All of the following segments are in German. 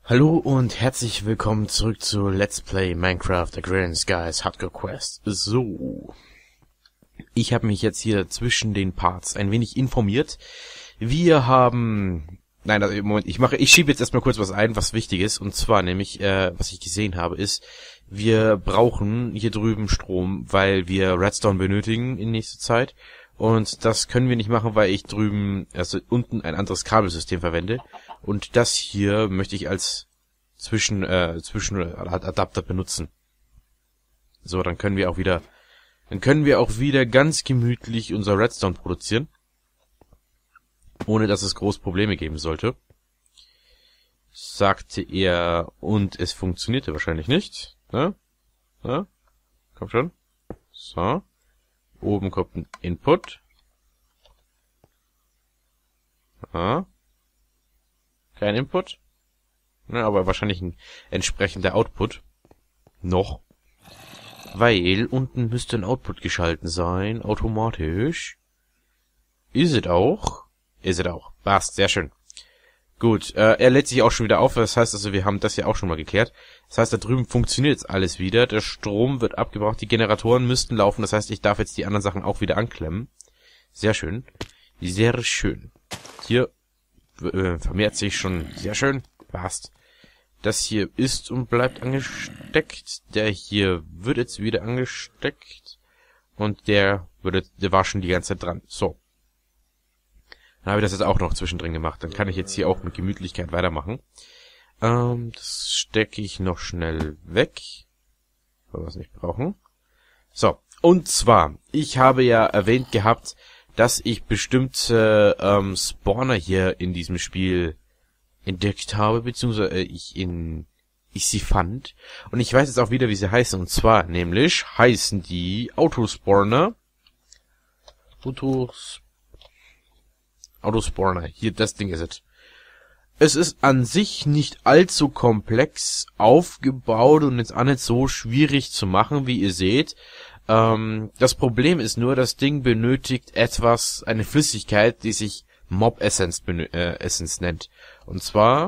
Hallo und herzlich willkommen zurück zu Let's Play Minecraft Agrarian Skies Hardcore Quest. So, ich habe mich jetzt hier zwischen den Parts ein wenig informiert. Wir haben... Nein, also Moment, ich schiebe jetzt erstmal kurz was ein, was wichtig ist. Und zwar nämlich, was ich gesehen habe, ist, wir brauchen hier drüben Strom, weil wir Redstone benötigen in nächster Zeit. Und das können wir nicht machen, weil ich drüben, also unten ein anderes Kabelsystem verwende. Und das hier möchte ich als Zwischenadapter benutzen. So, dann können wir auch wieder ganz gemütlich unser Redstone produzieren. Ohne dass es groß Probleme geben sollte. Sagte er, und es funktionierte wahrscheinlich nicht. Ne? Ne? Komm schon. So. Oben kommt ein Input. Ah. Kein Input. Ne, aber wahrscheinlich ein entsprechender Output. Noch. Weil unten müsste ein Output geschalten sein. Automatisch. Ist es auch. Ist es auch. Passt. Sehr schön. Gut. Er lädt sich auch schon wieder auf. Das heißt also, wir haben das ja auch schon mal geklärt. Das heißt, da drüben funktioniert jetzt alles wieder. Der Strom wird abgebraucht. Die Generatoren müssten laufen. Das heißt, ich darf jetzt die anderen Sachen auch wieder anklemmen. Sehr schön. Sehr schön. Hier vermehrt sich schon. Sehr schön. Passt. Das hier ist und bleibt angesteckt. Der hier wird jetzt wieder angesteckt. Und der war schon die ganze Zeit dran. So. Dann habe ich das jetzt auch noch zwischendrin gemacht. Dann kann ich jetzt hier auch mit Gemütlichkeit weitermachen. Das stecke ich noch schnell weg. Weil wir es nicht brauchen. So. Und zwar, ich habe ja erwähnt gehabt, dass ich bestimmte Spawner hier in diesem Spiel entdeckt habe, beziehungsweise ich sie fand. Und ich weiß jetzt auch wieder, wie sie heißen. Und zwar nämlich heißen die Autospawner. Autospawner. Hier, das Ding ist es. Es ist an sich nicht allzu komplex aufgebaut und jetzt auch nicht so schwierig zu machen, wie ihr seht. Das Problem ist nur, das Ding benötigt eine Flüssigkeit, die sich Mob Essence nennt. Und zwar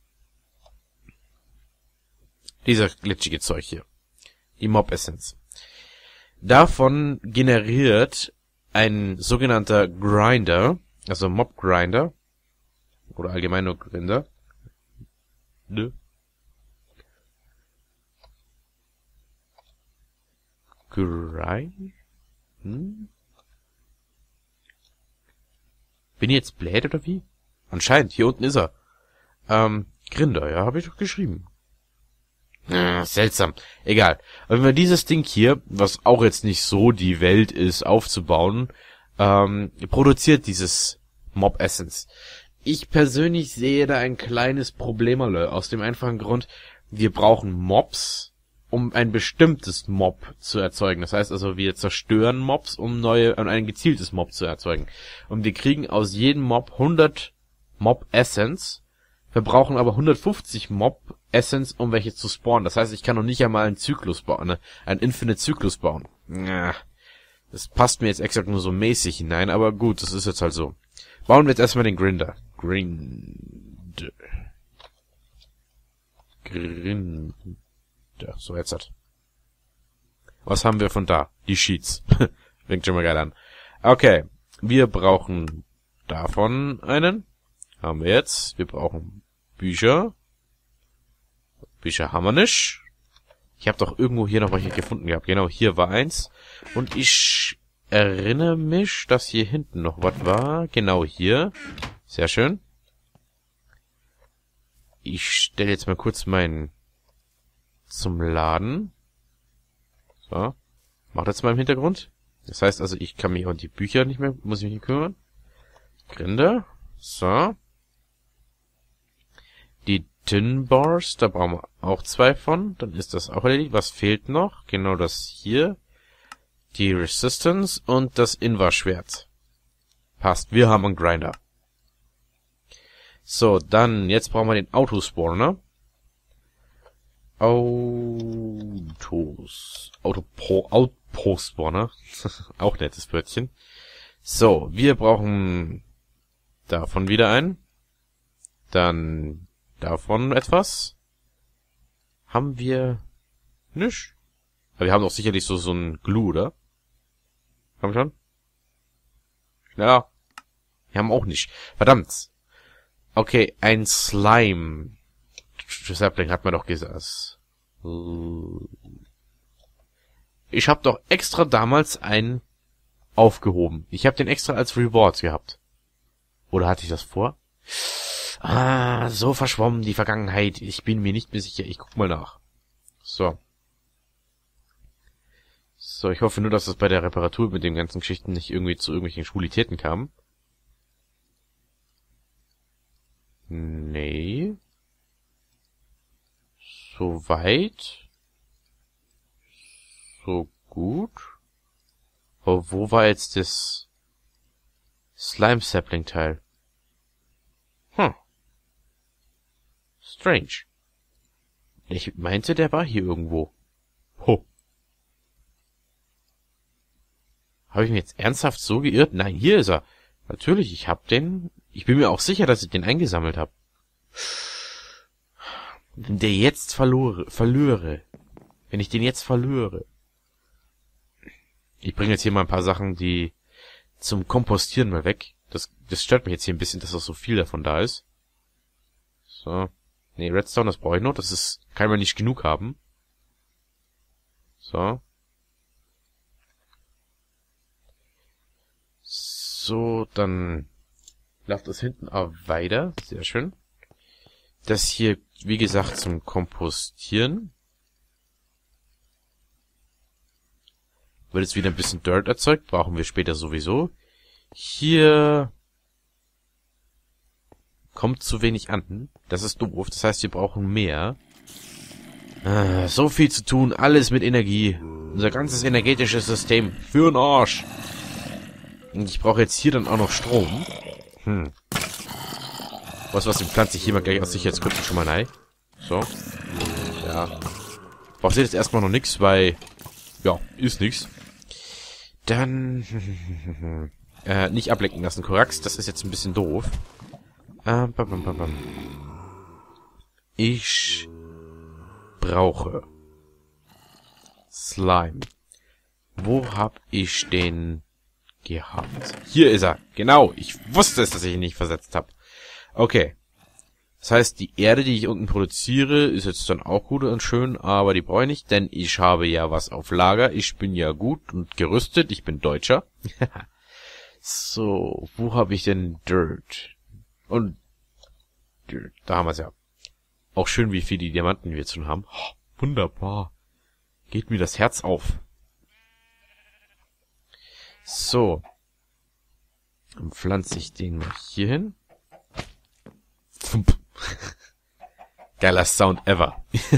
dieser glitschige Zeug hier. Die Mob Essence. Davon generiert ein sogenannter Grinder, also Mob Grinder, oder allgemein nur Grinder. Ne? Bin ich jetzt blöd oder wie? Anscheinend, hier unten ist er. Grinder, ja, habe ich doch geschrieben. Seltsam. Egal. Aber wenn wir dieses Ding hier, was auch jetzt nicht so die Welt ist, aufzubauen, produziert dieses Mob Essence. Ich persönlich sehe da ein kleines Problem, aus dem einfachen Grund, wir brauchen Mobs, um ein bestimmtes Mob zu erzeugen. Das heißt also, wir zerstören Mobs, um ein gezieltes Mob zu erzeugen. Und wir kriegen aus jedem Mob 100 Mob Essence, wir brauchen aber 150 Mob Essence, um welche zu spawnen. Das heißt, ich kann noch nicht einmal einen Zyklus bauen, einen Infinite Zyklus bauen. Das passt mir jetzt exakt nur so mäßig hinein, aber gut, das ist jetzt halt so. Bauen wir jetzt erstmal den Grinder. Grinder. So, jetzt hat. Was haben wir von da? Die Sheets. Fängt schon mal geil an. Okay. Wir brauchen davon einen. Haben wir jetzt. Wir brauchen Bücher. Bücher haben wir nicht. Ich habe doch irgendwo hier noch welche gefunden gehabt. Genau, hier war eins. Und ich erinnere mich, dass hier hinten noch was war. Genau hier. Sehr schön. Ich stelle jetzt mal kurz meinen zum Laden. So. Macht das mal im Hintergrund. Das heißt also, ich kann mich um die Bücher nicht mehr, muss ich mich nicht kümmern. Grinder. So. Die Tin Bars, da brauchen wir auch 2 von. Dann ist das auch erledigt. Was fehlt noch? Genau das hier. Die Resistance und das Invar-Schwert. Passt. Wir haben einen Grinder. So, dann, jetzt brauchen wir den Autospawner. Autospawner. Auch nettes Wörtchen. So, wir brauchen davon wieder einen. Dann davon etwas. Haben wir nicht. Aber wir haben doch sicherlich so ein Glue, oder? Haben wir schon? Schneller. Wir haben auch nicht. Verdammt. Okay, ein Slime. Sapling hat man doch gesagt. Ich habe doch extra damals einen aufgehoben. Ich habe den extra als Reward gehabt. Oder hatte ich das vor? Ah, so verschwommen die Vergangenheit. Ich bin mir nicht mehr sicher. Ich guck mal nach. So. So, ich hoffe nur, dass es bei der Reparatur mit den ganzen Geschichten nicht irgendwie zu irgendwelchen Schwulitäten kam. Nee. Soweit. So gut. Aber wo war jetzt das Slime-Sapling-Teil? Strange. Ich meinte, der war hier irgendwo. Habe ich mich jetzt ernsthaft so geirrt? Nein, hier ist er. Natürlich, ich bin mir auch sicher, dass ich den eingesammelt habe. Wenn der jetzt verlöre. Wenn ich den jetzt verlöre. Ich bringe jetzt hier mal ein paar Sachen, die zum Kompostieren mal weg. Das stört mich jetzt hier ein bisschen, dass da so viel davon da ist. So. Nee, Redstone, das brauche ich noch. Kann man nicht genug haben. So. So, dann läuft das hinten auch weiter. Sehr schön. Das hier, wie gesagt, zum Kompostieren. Wird jetzt wieder ein bisschen Dirt erzeugt. Brauchen wir später sowieso. Hier kommt zu wenig an. Das ist doof. Das heißt, wir brauchen mehr. So viel zu tun. Alles mit Energie. Unser ganzes energetisches System. Für den Arsch. Und ich brauche jetzt hier dann auch noch Strom. Was, den pflanze ich hier mal gleich aus Sicherheitsgründen schon mal rein. So. Ja. Braucht jetzt erstmal noch nichts, weil... Ja, ist nichts. Dann... nicht ablenken lassen, Korax. Das ist jetzt ein bisschen doof. Ich brauche Slime. Wo hab ich den gehabt? Hier ist er. Genau. Ich wusste es, dass ich ihn nicht versetzt habe. Okay. Das heißt, die Erde, die ich unten produziere, ist jetzt dann auch gut und schön, aber die brauche ich nicht, denn ich habe ja was auf Lager. Ich bin ja gut und gerüstet. Ich bin Deutscher. So, wo habe ich denn Dirt? Und Dirt, da haben wir es ja. Auch schön, wie viele Diamanten wir jetzt schon haben. Oh, wunderbar. Geht mir das Herz auf. So. Dann pflanze ich den mal hier hin. Geiler Sound ever.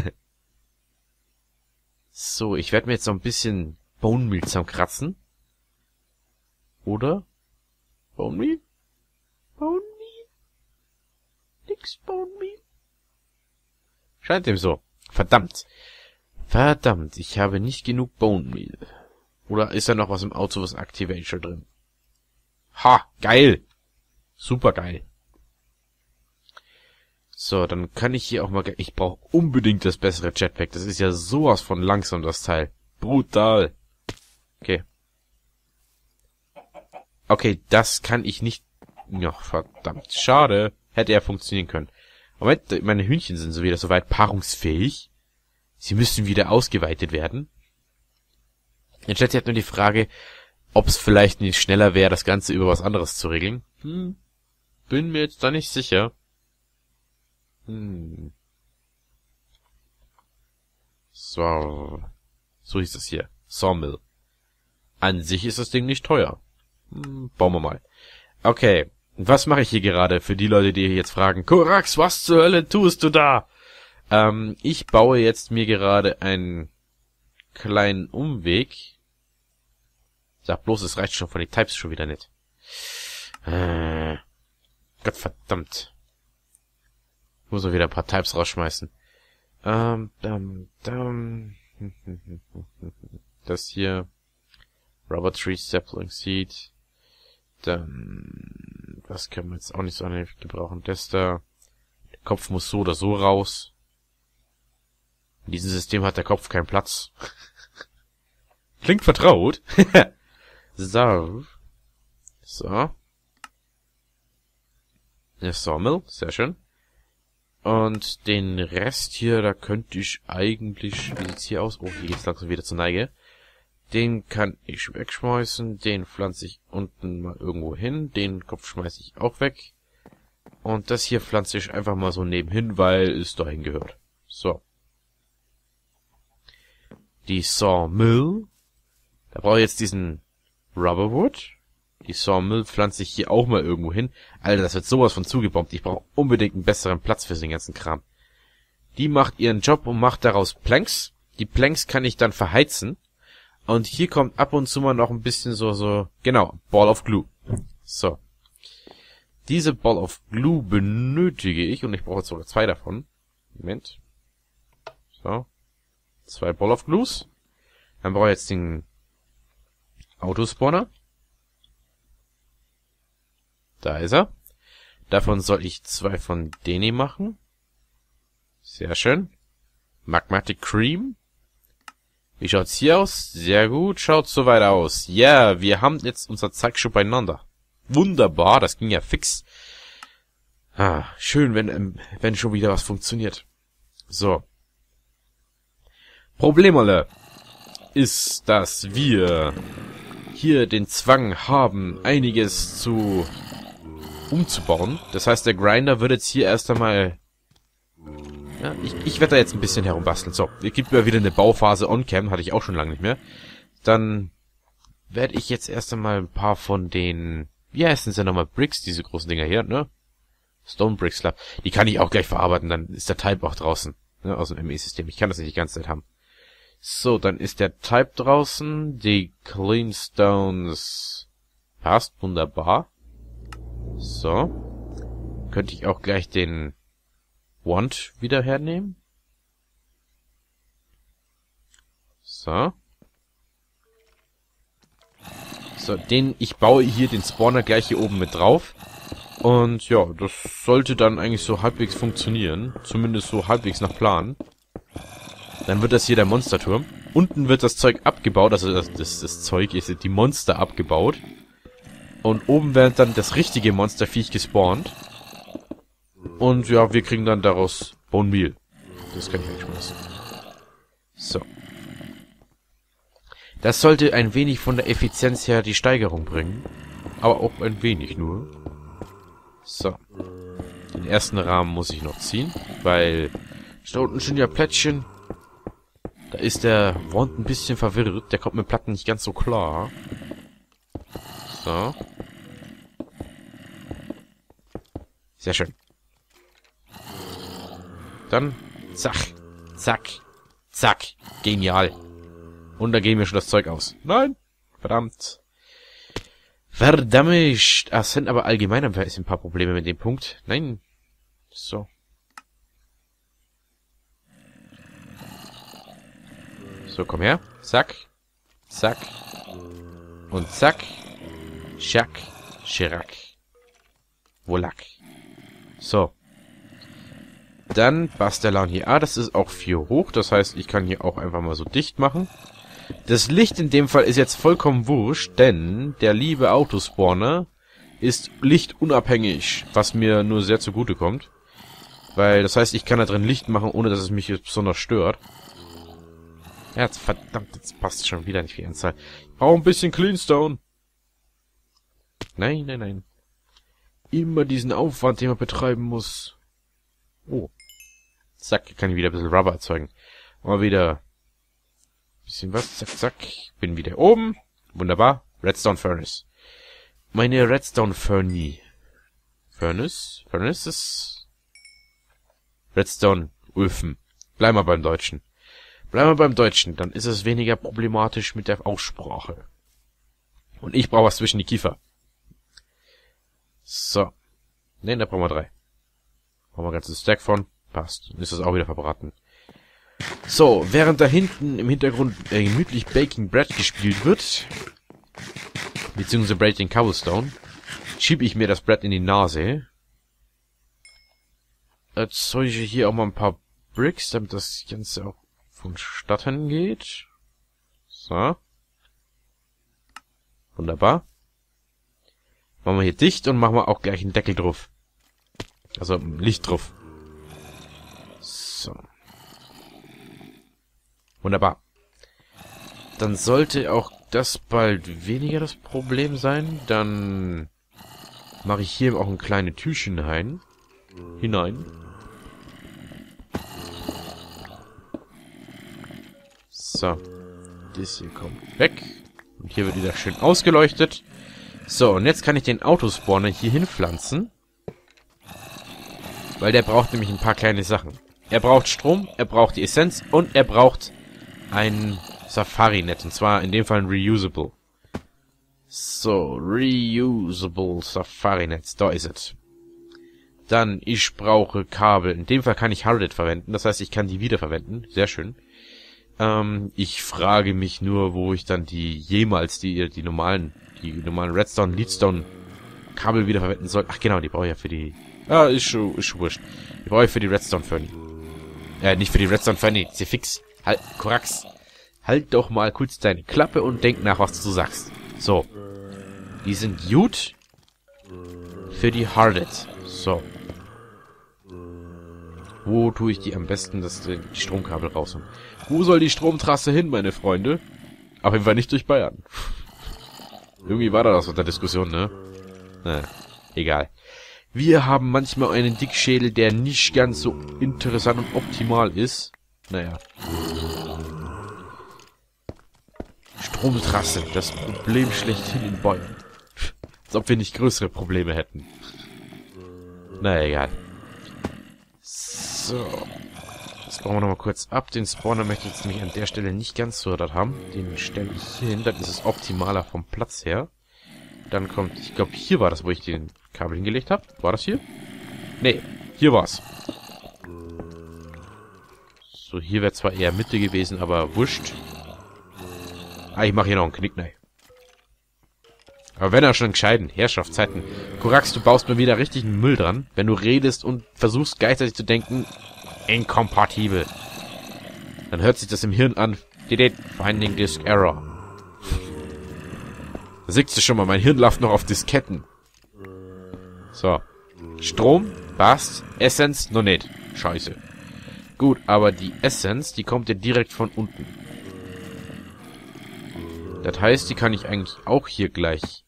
So, ich werde mir jetzt so ein bisschen Bone Meal zusammenkratzen. Oder? Bone Meal? Bone Meal? Nix Bone Meal? Scheint dem so. Verdammt. Verdammt, ich habe nicht genug Bone Meal. Oder ist da noch was im Auto, Activation drin? Ha, geil. Super geil. So, dann kann ich hier auch mal... Ich brauche unbedingt das bessere Jetpack. Das ist ja sowas von langsam, das Teil. Brutal. Okay. Okay, das kann ich nicht... Ja, verdammt. Schade. Hätte ja funktionieren können. Moment, meine Hühnchen sind so wieder soweit paarungsfähig. Sie müssen wieder ausgeweitet werden. Jetzt stellt sich halt nur die Frage, ob es vielleicht nicht schneller wäre, das Ganze über was anderes zu regeln. Bin mir jetzt da nicht sicher. So. So hieß es hier. Sawmill. An sich ist das Ding nicht teuer. Bauen wir mal. Okay. Was mache ich hier gerade für die Leute, die jetzt fragen, Korax, was zur Hölle tust du da? Ich baue jetzt mir gerade einen kleinen Umweg. Sag bloß, es reicht schon von den Types schon wieder nicht. Gottverdammt. Ich muss auch wieder ein paar Types rausschmeißen. Das hier. Rubber Tree Sapling Seed. Dann, was können wir jetzt auch nicht so gebrauchen? Das da. Kopf muss so oder so raus. In diesem System hat der Kopf keinen Platz. Klingt vertraut. So. So. Der Sawmill, sehr schön. Und den Rest hier, da könnte ich eigentlich... Wie sieht's hier aus? Oh, hier geht's langsam wieder zur Neige. Den kann ich wegschmeißen. Den pflanze ich unten mal irgendwo hin. Den Kopf schmeiße ich auch weg. Und das hier pflanze ich einfach mal so nebenhin, weil es dahin gehört. So. Die Sawmill. Da brauche ich jetzt diesen Rubberwood. Die Sawmill pflanze ich hier auch mal irgendwo hin. Alter, das wird sowas von zugebombt. Ich brauche unbedingt einen besseren Platz für den ganzen Kram. Die macht ihren Job und macht daraus Planks. Die Planks kann ich dann verheizen. Und hier kommt ab und zu mal noch ein bisschen so, genau, Ball of Glue. So. Diese Ball of Glue benötige ich und ich brauche jetzt sogar 2 davon. Moment. So. 2 Ball of Glues. Dann brauche ich jetzt den Autospawner. Da ist er. Davon soll ich 2 von denen machen. Sehr schön. Magmatic Cream. Wie schaut's hier aus? Sehr gut, schaut soweit aus. Ja, wir haben jetzt unser Zeug schon beieinander. Wunderbar, das ging ja fix. Ah, schön, wenn schon wieder was funktioniert. So. Problemerle ist, dass wir hier den Zwang haben, einiges umzubauen. Das heißt, der Grinder wird jetzt hier erst einmal... Ja, ich werde da jetzt ein bisschen herumbasteln. So, es gibt mir wieder eine Bauphase on-cam, hatte ich auch schon lange nicht mehr. Dann werde ich jetzt erst einmal ein paar von den... Wie heißen sie nochmal? Bricks, diese großen Dinger hier, ne? Stone Bricks Club. Die kann ich auch gleich verarbeiten, dann ist der Type auch draußen. Ne, aus dem ME-System. Ich kann das nicht die ganze Zeit haben. So, dann ist der Type draußen. Die Clean Stones passt wunderbar. So. Könnte ich auch gleich den Wand wieder hernehmen. So. So, ich baue hier den Spawner gleich hier oben mit drauf. Und ja, das sollte dann eigentlich so halbwegs funktionieren. Zumindest so halbwegs nach Plan. Dann wird das hier der Monsterturm. Unten wird das Zeug abgebaut, also das Zeug ist die Monster abgebaut. Und oben wird dann das richtige Monsterviech gespawnt. Und ja, wir kriegen dann daraus Bone Meal. Das kann ich wegschmeißen. So. Das sollte ein wenig von der Effizienz her die Steigerung bringen. Aber auch ein wenig nur. So. Den ersten Rahmen muss ich noch ziehen, weil da unten sind ja Plättchen. Da ist der Wand ein bisschen verwirrt. Der kommt mit Platten nicht ganz so klar. So. Sehr schön. Dann, zack, zack, zack. Genial. Und da gehen wir schon das Zeug aus. Nein! Verdammt. Verdammt. Es sind aber allgemein ein paar Probleme mit dem Punkt. Nein. So. So, komm her. Zack. Zack. Und zack. Schack. Schirack. Wolak. So. Dann Bastellan hier. Ah, das ist auch 4 hoch. Das heißt, ich kann hier auch einfach mal so dicht machen. Das Licht in dem Fall ist jetzt vollkommen wurscht, denn der liebe Autospawner ist lichtunabhängig, was mir nur sehr zugute kommt. Weil, das heißt, ich kann da drin Licht machen, ohne dass es mich jetzt besonders stört. Ja, jetzt, verdammt, jetzt passt schon wieder nicht die Anzahl. Ich brauche ein bisschen Cleanstone. Nein, nein, nein. Immer diesen Aufwand, den man betreiben muss. Oh. Zack, kann ich wieder ein bisschen Rubber erzeugen. Mal wieder bisschen was, zack, zack. Bin wieder oben. Wunderbar. Redstone Furnace. Meine Redstone Furnaces. Redstone Öfen. Bleiben wir beim Deutschen. Bleiben wir beim Deutschen, dann ist es weniger problematisch mit der Aussprache. Und ich brauche was zwischen die Kiefer. So. Ne, da brauchen wir 3. Brauchen wir ein ganzes Stack von. Passt. Dann ist das auch wieder verbraten. So, während da hinten im Hintergrund gemütlich Baking Bread gespielt wird, beziehungsweise Breaking Cobblestone, schiebe ich mir das Bread in die Nase. erzeuge ich hier auch mal ein paar Bricks, damit das Ganze auch vonstatten geht. So. Wunderbar. Machen wir hier dicht und machen wir auch gleich einen Deckel drauf. Also Licht drauf. So. Wunderbar. Dann sollte auch das bald weniger das Problem sein. Dann mache ich hier auch ein kleines Türchen hinein. So. Das hier kommt weg. Und hier wird wieder schön ausgeleuchtet. So, und jetzt kann ich den Autospawner hier hinpflanzen. Weil der braucht nämlich ein paar kleine Sachen. Er braucht Strom, er braucht die Essenz und er braucht ein Safari-Net. Und zwar in dem Fall ein Reusable. So, Reusable Safari-Netz. Da ist es. Dann, ich brauche Kabel. In dem Fall kann ich Harded verwenden. Das heißt, ich kann die wiederverwenden. Sehr schön. Ich frage mich nur, wo ich dann die normalen Redstone, Leadstone Kabel wiederverwenden soll. Ach genau, die brauche ich ja für die... Ah, ist schon wurscht. Die brauche ich für die Redstone Fernie. Nicht für die Redstone Fernie. Ist ja fix. Halt, Korax. Halt doch mal kurz deine Klappe und denk nach, was du sagst. So. Die sind gut für die Harded. So. Wo tue ich die am besten, dass die Stromkabel rausholen? Wo soll die Stromtrasse hin, meine Freunde? Auf jeden Fall nicht durch Bayern. Irgendwie war da das unter Diskussion, ne? Naja, egal. Wir haben manchmal einen Dickschädel, der nicht ganz so interessant und optimal ist. Naja. Stromtrasse, das Problem schlechthin in Bayern. Als ob wir nicht größere Probleme hätten. Naja, egal. So. Das bauen wir nochmal kurz ab. Den Spawner möchte ich jetzt nämlich an der Stelle nicht ganz so das haben. Den stelle ich hier hin, dann ist es optimaler vom Platz her. Dann kommt, ich glaube, hier war das, wo ich den Kabel hingelegt habe. War das hier? Nee, hier war's. So, hier wäre zwar eher Mitte gewesen, aber wurscht. Ah, ich mache hier noch einen Knick, nein. Aber wenn er schon gescheiden, Herrschaftszeiten. Korax, du baust mir wieder richtigen Müll dran, wenn du redest und versuchst gleichzeitig zu denken, inkompatibel. Dann hört sich das im Hirn an. Finding Disk Error. Da siehst du schon mal, mein Hirn läuft noch auf Disketten. So. Strom, passt. Essenz, noch nicht. Scheiße. Gut, aber die Essenz, die kommt ja direkt von unten. Das heißt, die kann ich eigentlich auch hier gleich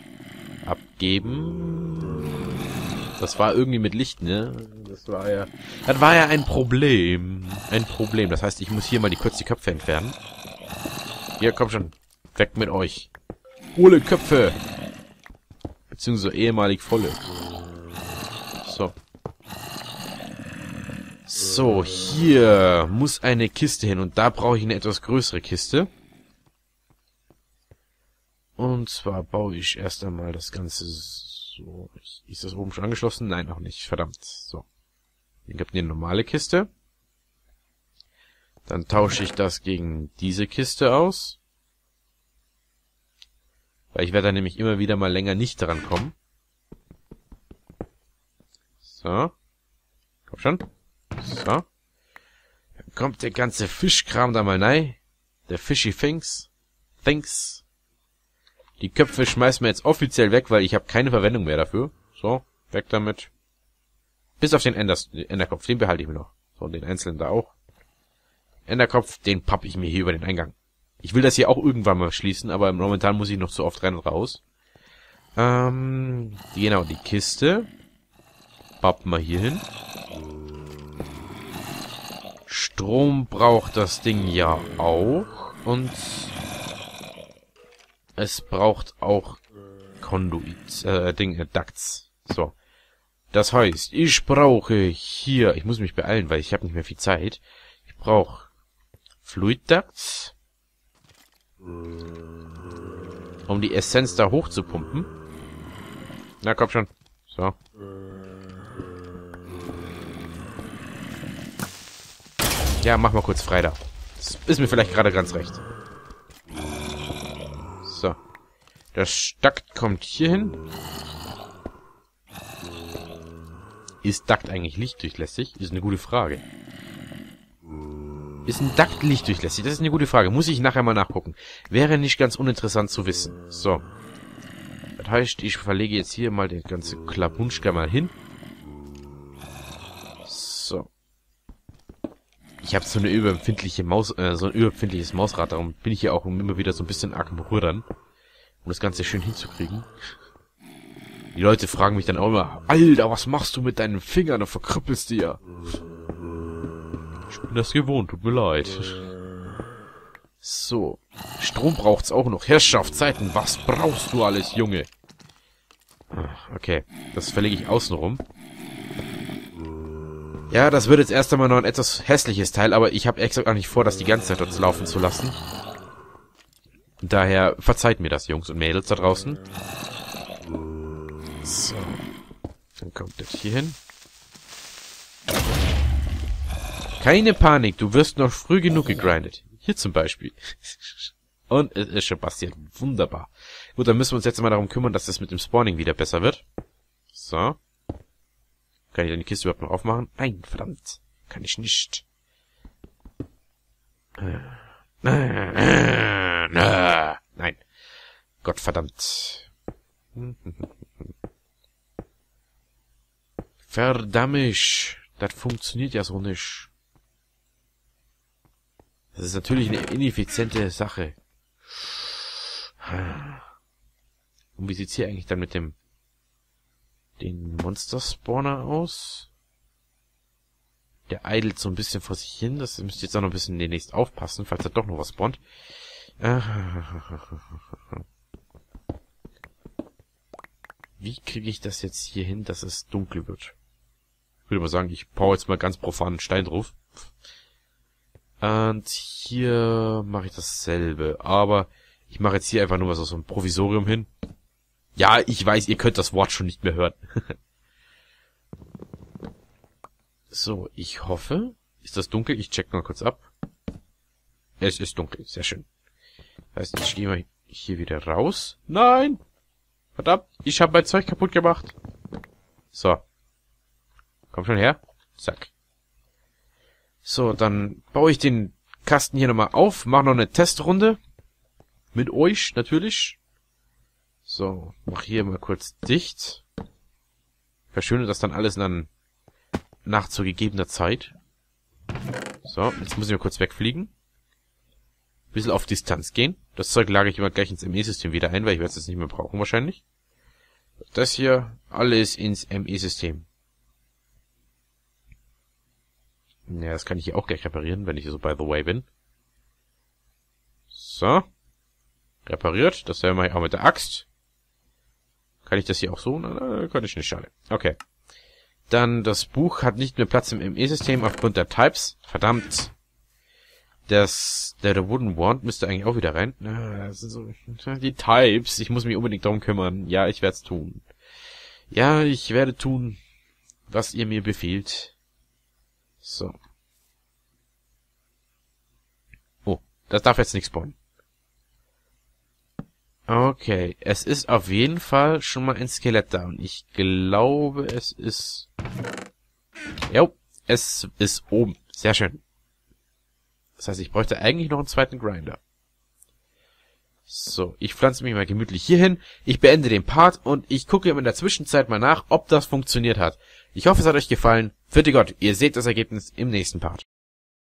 abgeben. Das war irgendwie mit Licht, ne? Das war ja ein Problem. Ein Problem. Das heißt, ich muss hier mal kurz die Köpfe entfernen. Hier, komm schon. Weg mit euch. Hohle Köpfe. Beziehungsweise ehemalig volle. So. So, hier muss eine Kiste hin. Und da brauche ich eine etwas größere Kiste. Und zwar baue ich erst einmal das Ganze so. Ist das oben schon angeschlossen? Nein, noch nicht. Verdammt. So. Dann gibt es eine normale Kiste. Dann tausche ich das gegen diese Kiste aus. Weil ich werde dann nämlich immer wieder mal länger nicht dran kommen. So. Komm schon. So. Dann kommt der ganze Fischkram da mal rein. Der Fishy Things. Die Köpfe schmeißen wir jetzt offiziell weg, weil ich habe keine Verwendung mehr dafür. So, weg damit. Bis auf den Enderkopf, den behalte ich mir noch. So, und den einzelnen da auch. Enderkopf, den pappe ich mir hier über den Eingang. Ich will das hier auch irgendwann mal schließen, aber momentan muss ich noch zu oft rein und raus. Genau, die Kiste. Pappen wir hier hin. Strom braucht das Ding ja auch. Und es braucht auch Ducts. So. Das heißt, ich brauche hier... Ich muss mich beeilen, weil ich habe nicht mehr viel Zeit. Ich brauche Fluid Ducts, um die Essenz da hoch zu pumpen. Na, komm schon. So. Ja, mach mal kurz frei da. Das ist mir vielleicht gerade ganz recht. So. Der Duct kommt hier hin. Ist Duct eigentlich lichtdurchlässig? Ist eine gute Frage. Ist ein Duct lichtdurchlässig? Das ist eine gute Frage. Muss ich nachher mal nachgucken. Wäre nicht ganz uninteressant zu wissen. So. Das heißt, ich verlege jetzt hier mal den ganzen Klabunschka mal hin. So. Ich habe so eine überempfindliche so ein überempfindliches Mausrad, darum bin ich hier auch immer wieder so ein bisschen arg am Rühren, um das Ganze schön hinzukriegen. Die Leute fragen mich dann auch immer, Alter, was machst du mit deinen Fingern? Du verkrüppelst die ja. Ich bin das gewohnt, tut mir leid. So. Strom braucht's auch noch. Herrschaftszeiten, was brauchst du alles, Junge? Okay, das verlege ich außen rum. Ja, das wird jetzt erst einmal noch ein etwas hässliches Teil, aber ich habe extra gar nicht vor, das die ganze Zeit dort laufen zu lassen. Daher verzeiht mir das, Jungs und Mädels da draußen. So. Dann kommt das hier hin. Keine Panik, du wirst noch früh genug gegrindet. Hier zum Beispiel. Und es ist schon passiert. Wunderbar. Gut, dann müssen wir uns jetzt mal darum kümmern, dass das mit dem Spawning wieder besser wird. So. Kann ich dann die Kiste überhaupt noch aufmachen? Nein, verdammt. Kann ich nicht. Nein. Gott verdammt. Verdammt. Das funktioniert ja so nicht. Das ist natürlich eine ineffiziente Sache. Und wie sieht's hier eigentlich dann mit den Monster-Spawner aus? Der eidelt so ein bisschen vor sich hin. Das müsst ihr jetzt auch noch ein bisschen demnächst aufpassen, falls da doch noch was spawnt. Wie kriege ich das jetzt hier hin, dass es dunkel wird? Ich würde mal sagen, ich baue jetzt mal ganz profan einen Stein drauf. Und hier mache ich dasselbe. Aber ich mache jetzt hier einfach nur so ein Provisorium hin. Ja, ich weiß, ihr könnt das Wort schon nicht mehr hören. So, ich hoffe. Ist das dunkel? Ich check mal kurz ab. Es ist dunkel, sehr schön. Das heißt, ich gehe mal hier wieder raus. Nein! Verdammt, ich habe mein Zeug kaputt gemacht. So. Komm schon her. Zack. So, dann baue ich den Kasten hier nochmal auf. Mache noch eine Testrunde. Mit euch, natürlich. So, mach hier mal kurz dicht. Verschöne das dann alles dann nach zu gegebener Zeit. So, jetzt muss ich mal kurz wegfliegen. Bisschen auf Distanz gehen. Das Zeug lagere ich immer gleich ins ME-System wieder ein, weil ich werde es jetzt nicht mehr brauchen wahrscheinlich. Das hier alles ins ME-System. Ja, das kann ich hier auch gleich reparieren, wenn ich hier so by the way bin. So. Repariert. Das mache ich auch mit der Axt. Kann ich das hier auch so? Nein, kann ich nicht, schade. Okay. Dann, das Buch hat nicht mehr Platz im ME-System aufgrund der Types. Verdammt. Der Wooden Wand müsste eigentlich auch wieder rein. Das sind so die Types. Ich muss mich unbedingt darum kümmern. Ja, ich werde es tun. Ja, ich werde tun, was ihr mir befehlt. So. Oh, das darf jetzt nicht spawnen. Okay, es ist auf jeden Fall schon mal ein Skelett da. Und ich glaube, es ist... Jo, es ist oben. Sehr schön. Das heißt, ich bräuchte eigentlich noch einen zweiten Grinder. So, ich pflanze mich mal gemütlich hier hin. Ich beende den Part und ich gucke in der Zwischenzeit mal nach, ob das funktioniert hat. Ich hoffe, es hat euch gefallen. Vierte Gott, ihr seht das Ergebnis im nächsten Part.